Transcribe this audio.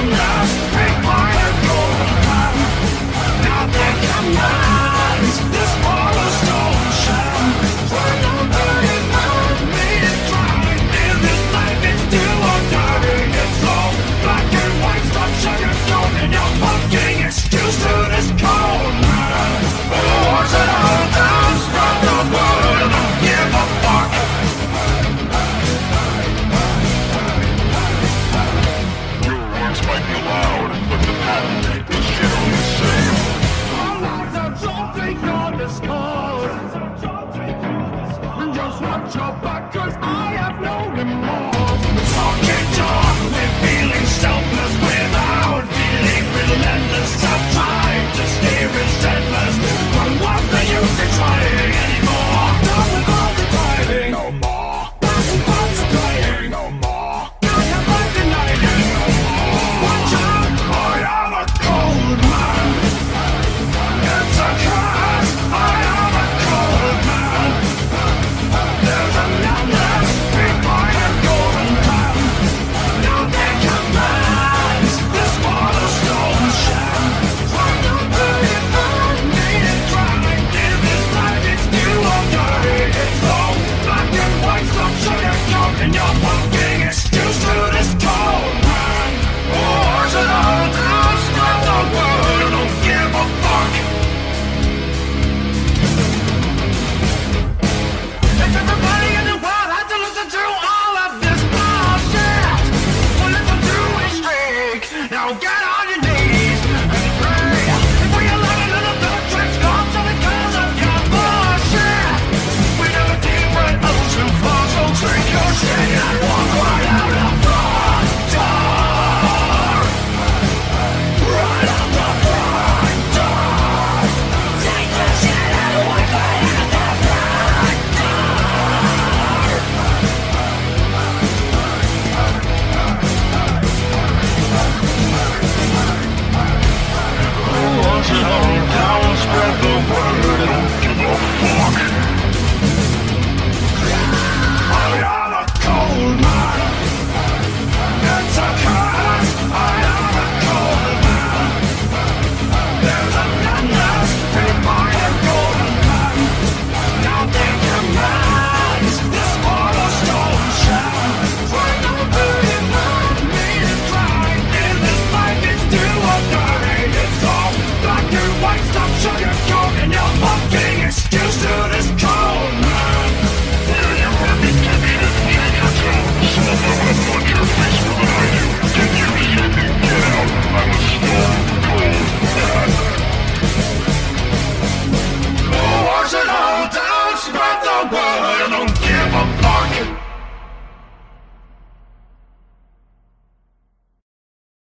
Just watch your back, 'cause I have no remorse. Talking talk, we're feeling selfless without feeling relentless. I've tried to steer it endless, but what's the use in trying anymore? Done with all the trying, no more. Nothing but the trying, no more. Nothing but denying, no more. Watch out, I am a cold man. It's a curse, I am a cold man. There's a numbness behind a golden path. Nothing commands this cornerstone sham. I'm not very fun, needed crying. In this life it's new or dirty. It's long, black and white, stop sugarcoating your fucking excuse to this cold man. Wars and all now spread the word, don't give a fuck. If everybody in the world had to listen to all of this bullshit, well, it's a two-way streak. Now get